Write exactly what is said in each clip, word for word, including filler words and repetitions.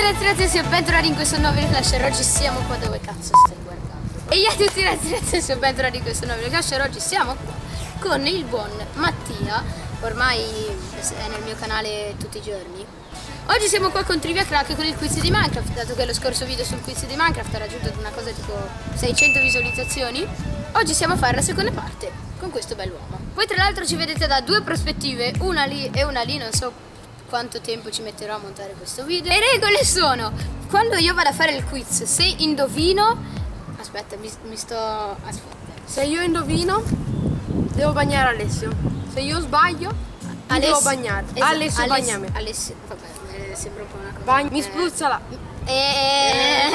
ragazzi ragazzi, bentornati in questo nuovo Clasher. Oggi siamo qua dove cazzo stai guardando? E io a tutti ragazzi ragazzi, bentornati in questo nuovo Clasher. Oggi siamo qua con il buon Mattia, ormai è nel mio canale tutti i giorni. Oggi siamo qua con Trivia Crack con il quiz di Minecraft, dato che lo scorso video sul quiz di Minecraft ha raggiunto una cosa tipo seicento visualizzazioni. Oggi siamo a fare la seconda parte con questo bell'uomo. Voi tra l'altro ci vedete da due prospettive, una lì e una lì, non so quanto tempo ci metterò a montare questo video. Le regole sono: quando io vado a fare il quiz, se indovino, aspetta, mi, mi sto aspetta. Se io indovino, devo bagnare Alessio. Se io sbaglio, ti devo bagnare. Esatto. Alessio, Alessio, bagnami. Alessio, vabbè, eh, sembra un po' una cosa. Bagn mi eh. spruzza là. Eh.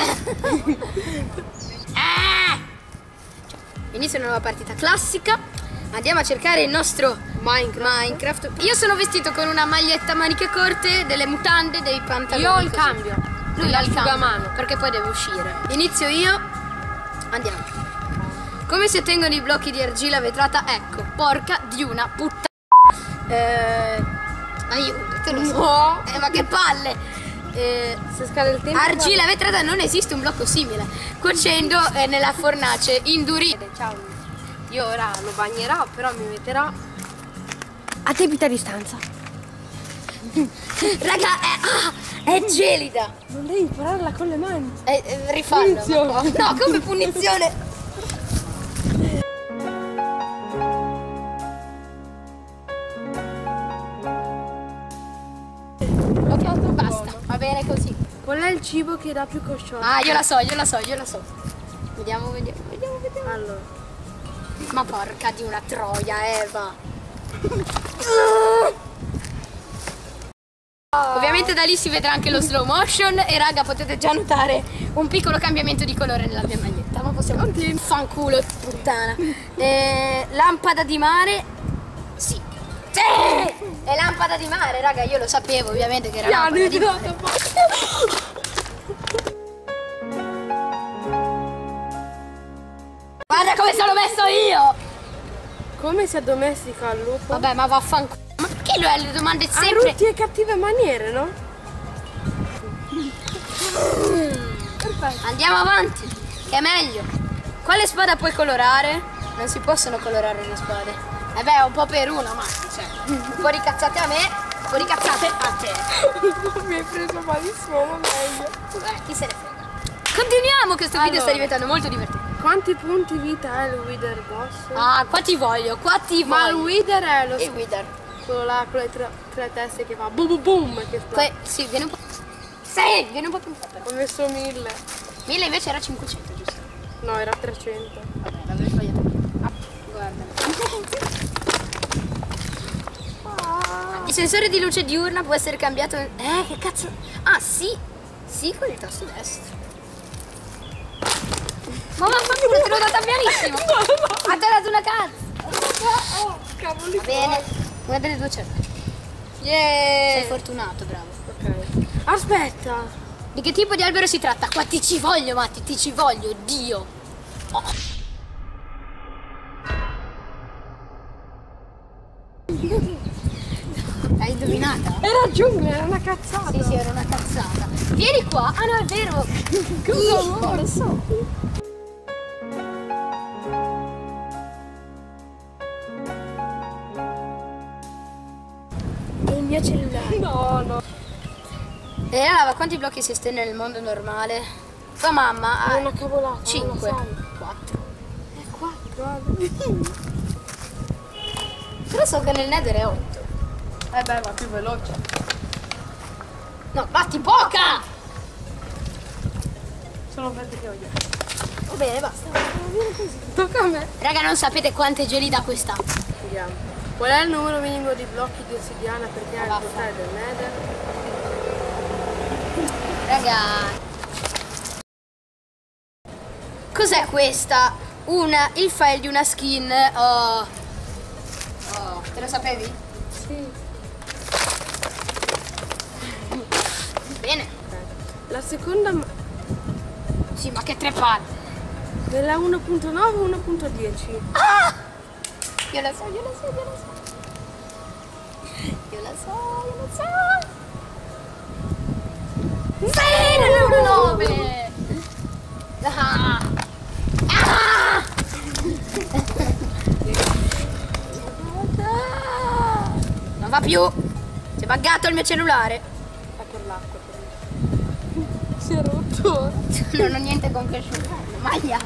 ah. Inizia una nuova partita classica. Andiamo a cercare il nostro Minecraft. Minecraft. Io sono vestito con una maglietta a maniche corte, delle mutande, dei pantaloni. Io ho il così. cambio. Lui ha il cambio, mano. perché poi devo uscire. Inizio io. Andiamo. Come si ottengono i blocchi di argilla vetrata? Ecco, porca di una puttana. Eh, aiuto, te lo so. No. Eh, ma che palle. Eh, Se scade il tempo. argilla vetrata non esiste un blocco simile. Cuocendo eh, nella fornace indurita. Ciao. Io ora lo bagnerò, però mi metterò a debita distanza. Raga, è, ah, è gelida. Non devi impararla con le mani. Eh, eh, rifallo. Punizione. ma qua- No, come punizione. Ok, basta. Va bene così. Qual è il cibo che dà più coscione? Ah, io la so, io la so, io la so. Vediamo, vediamo, vediamo, vediamo. Allora. Ma porca di una troia, Eva. Ovviamente da lì si vedrà anche lo slow motion. E raga, potete già notare un piccolo cambiamento di colore nella mia maglietta. Ma possiamo continuare. Fanculo, puttana. eh, Lampada di mare. Sì. Sì! È lampada di mare, raga, io lo sapevo ovviamente che era lampada di mare. Guarda come sono messo io! Come si addomestica il lupo? Vabbè, ma vaffanculo. Ma perché lui ha le domande sempre? Ha brutti e cattive maniere, no? Perfetto. Andiamo avanti, che è meglio. Quale spada puoi colorare? Non si possono colorare le spade. Eh beh, un po' per uno, ma cioè, un po' ricazzate a me, un po' ricazzate a te. Mi hai preso malissimo, ma meglio. Eh, chi se ne frega. Continuiamo, questo video Allora. sta diventando molto divertente. Quanti punti vita è il Wither Boss? Ah, qua ti voglio, qua ti Ma il voglio. Wither è lo Il Wither. quello là con le tre, tre teste che fa boom boom boom che esplode. Que sì, viene un po'. Sì, viene un po' più forte. Ho messo mille. mille invece era cinquecento, giusto? No, era trecento. Vabbè, l'avevo sbagliato. Ah, guarda. Il sensore di luce diurna può essere cambiato. Eh, che cazzo? Ah, sì. Sì, con il tasto destro. Ma vaffanculo, te l'ho data pianissimo. Ha dato una cazzo. Oh, cavoli. Va bene. Una delle due c'è. Yeah. Sei fortunato, bravo. Ok. Aspetta. Di che tipo di albero si tratta? Qua ti ci voglio, Matti, ti ci voglio, Dio. Oh. Hai indovinata? Era giungla, era una cazzata. Sì, sì, era una cazzata. Vieni qua. Ah no, è vero. Cosa Non lo so. È il mio cellulare. No, no. E allora, quanti blocchi si estende nel mondo normale? Tua mamma È ha una cavolata. cinque. Non lo sai. quattro. È quattro. Però so che nel Nether è otto. Eh beh, va più veloce. No, batti poca! Sono fette che voglio. Va bene, basta. Tocca a me. Raga, non sapete quanto è gelida questa. Vediamo. Qual è il numero minimo di blocchi di ossidiana per creare il Vaffa. portale del Nether? Raga. Cos'è questa? Una, il file di una skin. Oh. Oh, te lo sapevi? Sì. Bene. La seconda Sì, ma che tre palle. della uno punto nove o uno punto dieci? Ah! Io la so, io la so, io la so. Io la so, io la so. Sì, nell'uno-nove! Ah! Ah! Non va più! Si è buggato il mio cellulare! È per l'acqua. Si è rotto. Non ho niente con che asciugarlo, maglia!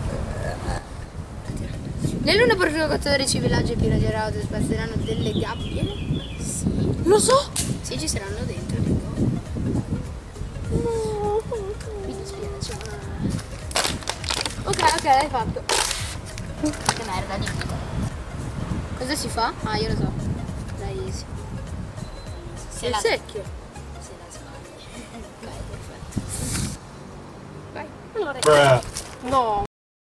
Nell'uno provocatori villaggi e pirati auto spazieranno delle gabbie? Sì. Lo so! Sì, ci saranno dentro dei cosi. No. Mi dispiace, ma... Ok, ok, l'hai fatto. Che merda, dimmi. Cosa si fa? Ah, io lo so. Dai, easy. Se Il la... secchio. Se la sbagli. Vai, perfetto. Vai. Allora. No.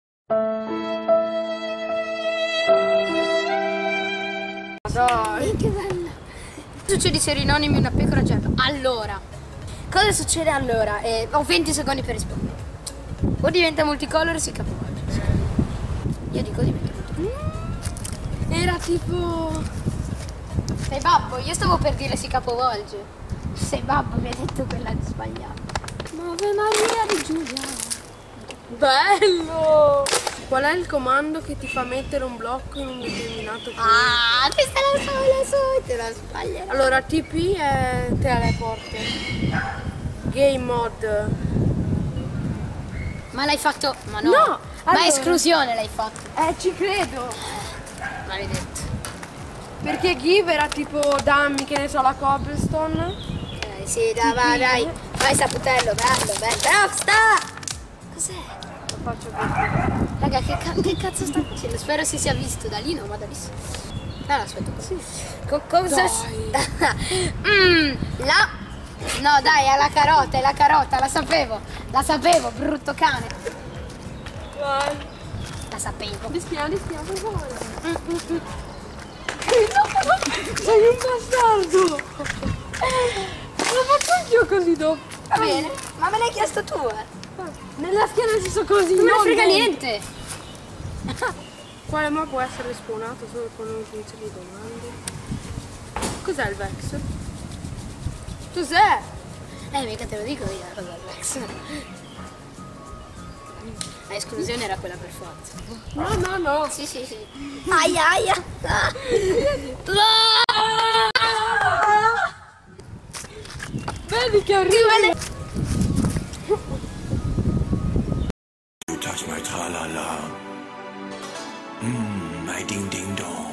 Dai. Che bella. Succede se rinonimi una pecora gialla. Allora, cosa succede allora? Eh, ho venti secondi per rispondere. O diventa multicolore o si capovolge. Io dico diventa multicolore. Era tipo... Sei babbo, io stavo per dire si capovolge. Sei babbo, mi ha detto quella sbagliata. Ave Maria di Giulia. Bello! Qual è il comando che ti fa mettere un blocco in un determinato punto? Ah, questa la so, la so, te la sbaglierò. Allora, T P è teleporter. Game mod. Ma l'hai fatto? Ma no. No, Ma allora- esclusione l'hai fatto. Eh, ci credo. Maledetto. Perché give era tipo dammi, che ne so, la cobblestone. Eh, sì, dai, vai, dai. Vai, saputello, bello, bello. Bravo, sta! Cos'è? Lo faccio così. Raga, che, ca che cazzo sta facendo? Spero si sia visto da lì, no, ma da lì sì. Ah, aspetta, così. Co cosa? mm, la... No, dai, è la carota, è la carota, la sapevo. La sapevo, brutto cane. Vai. La sapevo. Rischia, rischia, per favore. Mm, mm, mm. No, sei un bastardo. Lo faccio anch'io così dopo. Va bene, ma me l'hai chiesto tu, eh. Nella schiena si so così. Non me ne frega dentro. niente. Quale mob può essere spawnato solo con un'inizio di domande? Cos'è il Vex? Cos'è? Eh, mica te lo dico io, cosa è Rex. La esclusione era quella per forza. No, no, no. Sì, sì, sì. Aia, aia. Vedi che orribile. You touch my tra-la-la. Mmm, my ding-ding-dong.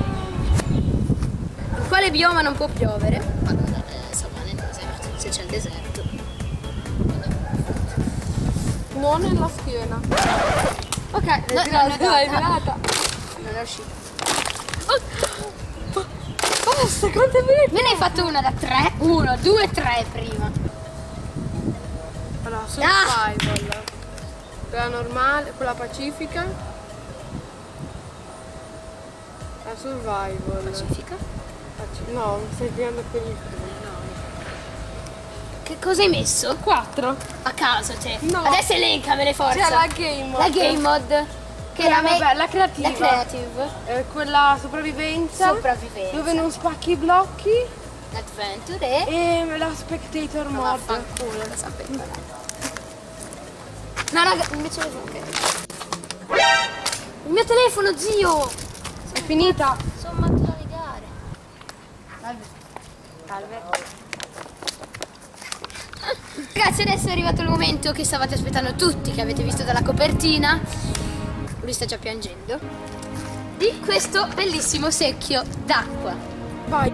In quale bioma non può piovere? Allora, eh, insomma, nel deserto, se c'è il deserto. Non nella schiena. Ok, L'hai no, tirata, non è l'hai data. tirata. Non è uscita. Basta, quante me Me ne hai fatto una da tre? Uno, due, tre prima. Allora, survival. Quella normale, quella pacifica. La survival. Pacifica? Paci- No, mi stai tirando per il culo. Che cosa hai messo? quattro. A caso te. No. Adesso elencamele forza. C'è la game mod. La game mod. Che Quella, la, me- vabbè, la creativa. La creative. Eh, quella sopravvivenza. Sopravvivenza. Dove non spacchi i blocchi. Adventure e... E la spectator No, mod. vaffanculo, lo sapevo. No, raga, il mio telefono. Ok. Il mio telefono, zio! È finita. Sono matto da legare. Salve. Salve. Ragazzi, adesso è arrivato il momento che stavate aspettando tutti, che avete visto dalla copertina. Lui sta già piangendo. Di questo bellissimo secchio d'acqua. Vai.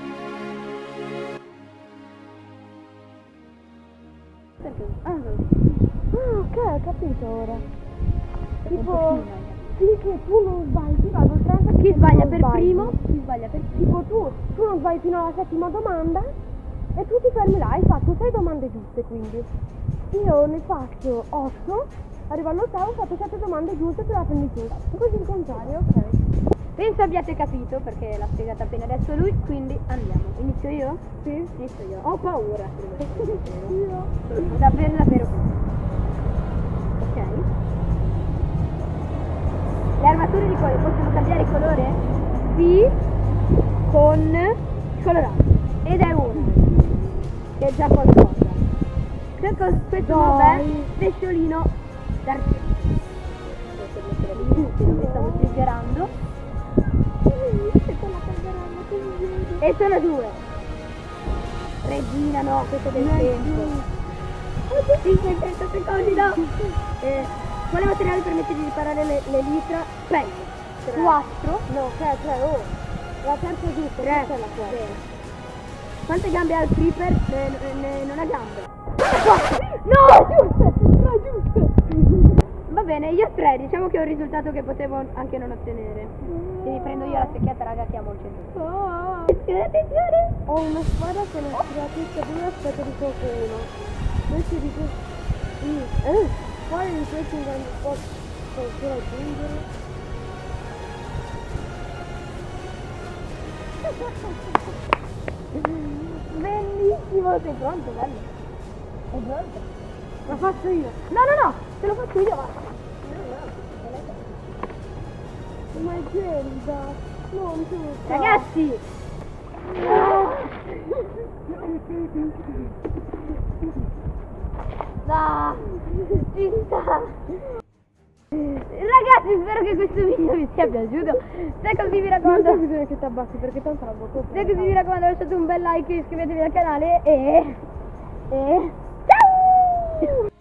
Ah, ok, ho capito ora. Tipo, sì, che tu non sbagli, vado il trenta. Chi sbaglia non per sbagli. primo? Chi sbaglia per primo? Tipo tu, tu non sbagli fino alla settima domanda e tu ti fermi là, hai fatto sei domande giuste quindi. Io ne faccio otto, arrivo all'ottavo, ho fatto sette domande giuste, te la prendi tu. Così il contrario, ok. Penso abbiate capito perché l'ha spiegata appena adesso lui, quindi andiamo. Inizio io? Sì. Inizio io. Ho paura. Io. Davvero, davvero. Ok. Le armature di colore possono cambiare colore? Sì, con colorato. Ed è una. Che è già qualcosa. questo, questo vabbè, pesciolino d'argento. Mi stavo triggerando. E sono due. Regina, no, questo è del tempo. cinquecento secondi, no. Eh, quale materiale permette di riparare le, le litra? Penso. quattro. No, tre, tre, oh. La terza è giusta, tre. Questa è la quarta. Quante gambe ha il creeper? Ne, ne, non ha gambe. No, giusto, no, giusto. Va bene, io tre, diciamo che è un risultato che potevo anche non ottenere. Se mi prendo io la secchiata, raga, chiamo il centro. Attenzione, attenzione. Ho una spada che non si la testa prima, aspetta di qualcuno. Questi di questi... Eh, quale di questi non posso ancora aggiungere? Bellissimo, sei pronto, bello? Sei pronto? Lo faccio io. No, no, no, te lo faccio io, va. Ma è gelida. No, non ce lo so. Ragazzi! No, ci sta. Ragazzi, spero che questo video vi sia piaciuto. Se così vi raccomando, non c'è bisogno che ti abbassi perché tanto la bocca. Se così vi raccomando, lasciate un bel like, iscrivetevi al canale e... e... ciao!